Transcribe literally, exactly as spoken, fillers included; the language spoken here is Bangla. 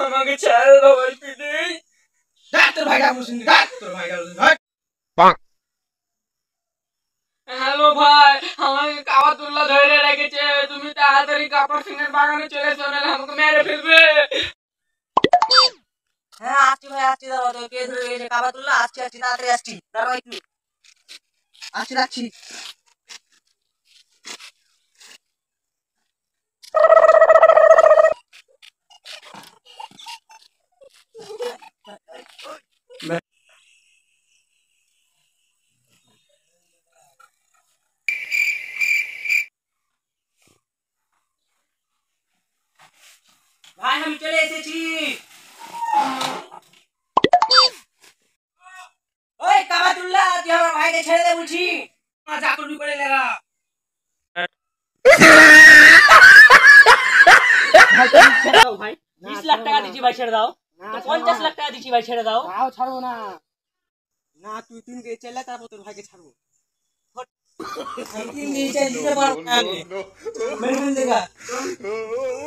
আমাকে ছেড়ে দাও ভাই প্লিজ। ডাক তোর ভাইটা মুসিন ডাক তোর ভাইটা হাট। হ্যালো ভাই, আমাকে কাবাতুল্লাহ ধরে রেখেছে, তুমি তাড়াতাড়ি কাপড় সিংহের বাগানে চলে এসো, নাহলে আমাকে মেরে ফেলবে। হ্যাঁ আসছি ভাই আসছি, দাঁড়াও তো, কে ধরে গেছে কাবাতুল্লাহ? আসছি আসছি তাড়াতাড়ি আসছি, দাঁড়াও একটু, আসছি রাখছি। ভাই আমি চলে এসেছি। ওই কাবাতুল্লাহ, তুই আমার ভাইকে ছেড়ে দে বলছি, যা করবি করে লাগা। ভাই বিশ লাখ টাকা দিচ্ছি ভাই, ছেড়ে দাও। পঞ্চাশ লাখ টাকা দিচ্ছি ভাই, ছেড়ে দাও। তাও ছাড়বো না। না তুই তিন কে চলে, তারপর তোর ভাইকে ছাড়বো। তিন দিন চার দিতে পারবো না, মেরে ফেল দেখা।